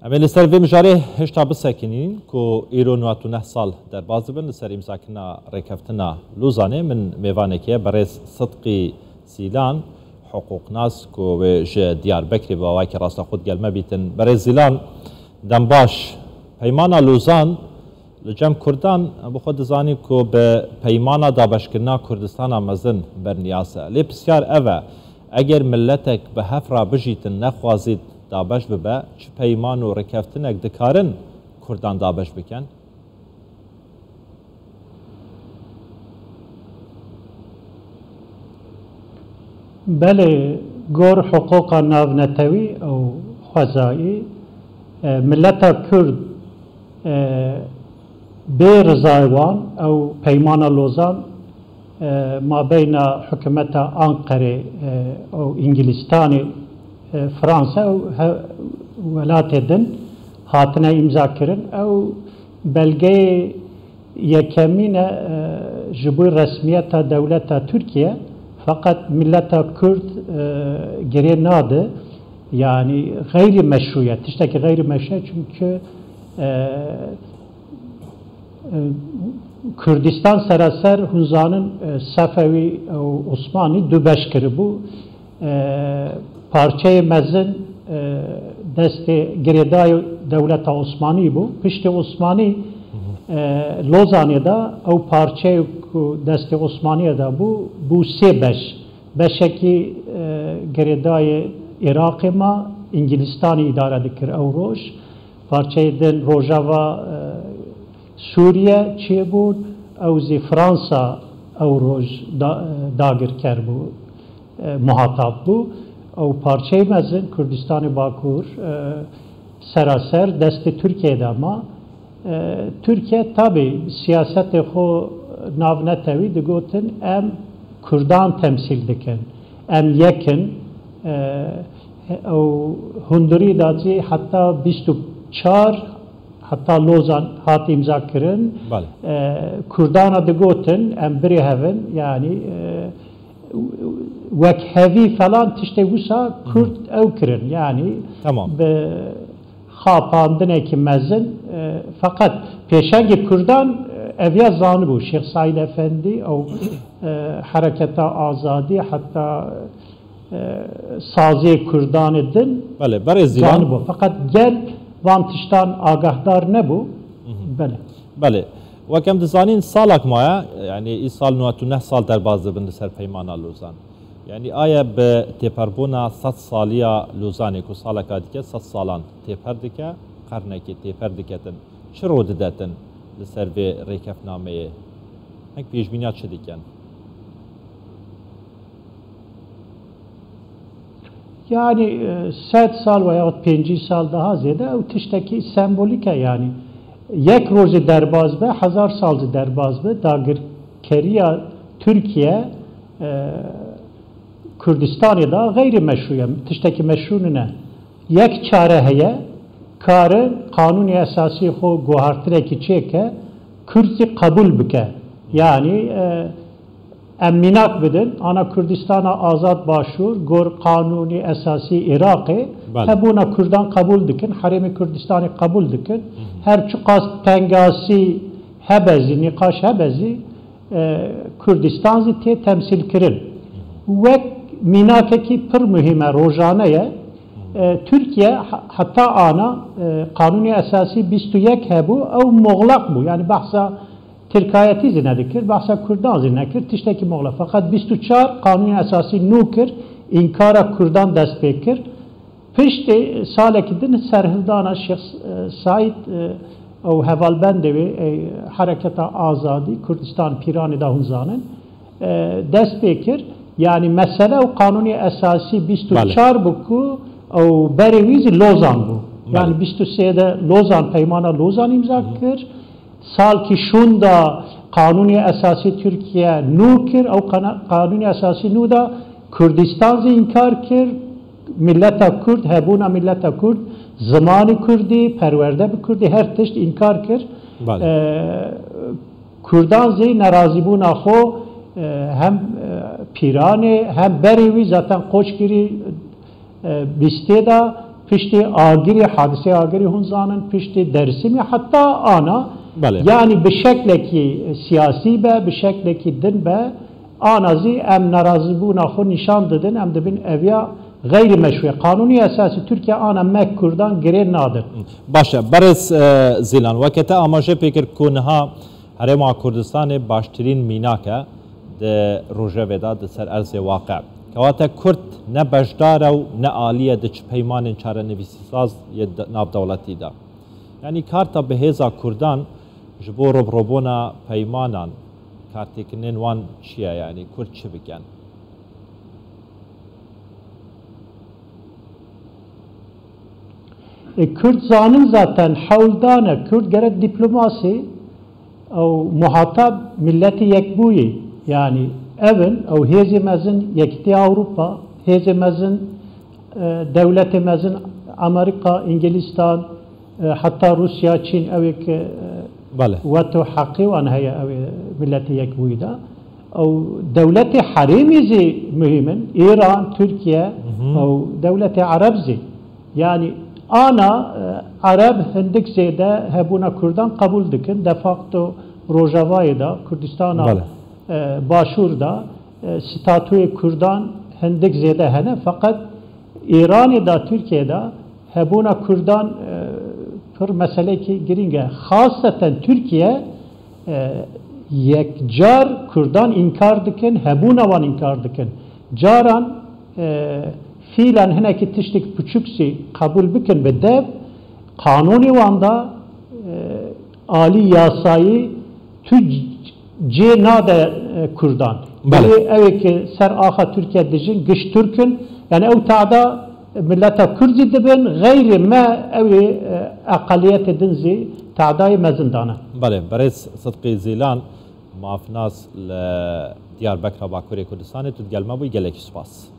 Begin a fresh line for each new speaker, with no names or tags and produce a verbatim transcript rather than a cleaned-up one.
اما لسر وی مجاره هشتا بسکنین که ایران و تو نه سال در باز بند لسر امزاکنا ریکفتنا لوزانه من میوانه که برای صدقی سیلان حقوق ناس که جه دیار بکری و آوائی که راستا خود گلمه بیتن برای زیلان دنباش پیمانا لوزان لجم کردان بخود زانی که به پیمانا دابشکرنا کردستان مزن برنیاسه لی بسیار اوه اگر ملتک به هف را بجیتن نخوازید دابش ببه چه پیمان و رکفتنک دکارن کردان دابش بکن؟
بله گور حقوق ناونتوی او خوزایی ملت کرد به رضایوان او پیمان لوزان ما بین حکومت آنقره او انگلستان فرانسه او ولات دن هاتنه امضا کرن او بلگه یکمین جبوی رسمیت دولت ترکیه فقط ملت کرد گریه ناده yani gayri meşruiyet. İşte ki gayri meşruiyet çünkü e, e, Kürdistan seraser Hunza'nın e, Safevi e, Osmani dübeşkiri bu e, parçayı mezin e, deste gireday devleta Osmani bu. Pişti Osmani e, Lozanya'da o parçayı deste Osmaniye'de bu bu se beş. Beşeki e, gireday Irak'ı ma İngilistan'ı idare dikir ev roj. Parçayı den Rojava Suriye çiğ bu ev zi Fransa ev roj dagir ker bu muhatap bu. Ev parçayı mezin Kürdistan'ı Bakur seraser desti Türkiye'de ama Türkiye tabi siyaseti xo navnetevi digotin em Kürdan temsil dikin. Em yekin او هندری دادی حتی بیست و چهار حتی لوزان هات امضا کردن کردان دگوتن امبری هفن یعنی وک هوی فلان تشتی وسا کرد او کردن یعنی به خاپاندنه که مزن فقط پیشنگ کردان اویا زانı bu Şeyh Said Efendi او حرکت آزادی حتی sazı Kürdan edin.
Bale, Brezilya'nın
bu. Fakat gel vantıştan agahdar ne bu? Bale.
Bale. Ve kem dizanin salak maya yani isal nuatu ne sal der bazı binde ser peymana Luzan. Yani aya be teperbuna sat saliya Luzan'ı ku salak adike sat salan teperdike karneki teperdiketin çiro dedetin li ser ve rekefnameye. Hangi pejbina çediken?
Yani set sal veya penci sal daha ziyade o tişteki sembolike yani yek rozi derbaz be hazar salcı derbaz be dagir keriya Türkiye e, Kürdistan'da gayri meşruya tişteki meşru ne yek çare heye karı kanuni esası ho guhartire ki çeke Kürt'i kabul bike yani e, emminak bidin, ana Kürdistan'a azad başvur, gor kanuni esası Irak'ı, hebuna Kürdan kabul dikin, haremi Kürdistan'ı kabul dikin, her çukas pengasi hebezi, nikaş hebezi, e, Kürdistan ziti temsil kirin. Ve minakeki pır mühime rojaneye, e, Türkiye hatta ana e, kanuni esası bistu yek hebu, ev muğlak bu, yani bahsa Türkayeti zinedikir, bahsa Kürdan zinedikir, tişteki moğla. Fakat بیست و چهار kanuni esası nukir, inkara Kürdan dest bekir. Pişti salekidin serhildana Şeyh Said o hevalbendevi hareketa azadi Kürdistan pirani da hunzanın dest bekir. Yani mesele o kanuni esası بیست و چهار bu ku o beriviz Lozan bu. Yani بیست و سه de Lozan peymana Lozan imza kır. Sal ki şunda kanuni esası Türkiye nukir o kanuni esası nu da Kürdistan'ı inkar kir millete Kürt hebuna millete Kürt zamanı Kürdi perverde bir Kürdi her teşt inkar kir Kürdan'ı narazibuna xo hem pirane hem berivi zaten koçgiri bisteda pişti agiri hadise agiri hunzanın pişti dersimi hatta ana
Bale.
yani bir şekle ki siyasi be bir şekle ki din be anazi em narazı buna xo nişan dedin em dibin evya gayri meşru kanuni esası Türkiye ana mek Kurdan gire nadir.
Başa برز زیلان وقت آماجه پیکر کنها هرم کردستان باشترین میناکه ده روجودا ده سر ارز واقع. کواتا کرد نه بجدار و نه عالیه ده چ پیمان چاره نویسی ساز ید ناب دولتی دا. یعنی کارتا به هزا کردان جبو رب ربونا پیمانان کارتی کنن وان چیه یعنی کرد چه بگن؟
Kürt zanın zaten havldane Kürt gerek diplomasi o muhatap milleti yekbuyi yani evin o hezimezin yekti Avrupa hezimezin devletimizin Amerika, İngilizistan hatta Rusya, Çin evik veto hakkı ve heye milleti yekbuyi da o devleti harimizi mühimin İran, Türkiye o devleti Arabzi yani ana Arab hindik zede hebuna Kurdan kabul dikin de facto Rojava'da Kürdistan'a başurda statüye Kurdan hindik zede hene fakat İran'da Türkiye'de hebuna Kurdan pır mesele ki giringe hasaten Türkiye yekcar Kurdan inkar dikin hebuna van inkar dikin caran fiilen hineki tiştik küçüksi kabul bikin ve dev kanuni vanda e, ali yasayı tü cenade e, Kurdan. Bale. Evet ki ser aha Türkiye dijin gış Türk'ün yani ev taada millete Kürdi dibin gayri me evi akaliyet edinzi taadayı mezindana.
Bale, برز صدقی زیلان مافناس ل دیار بکر باکوری کردستان تو گلما بوی گلک سپاس.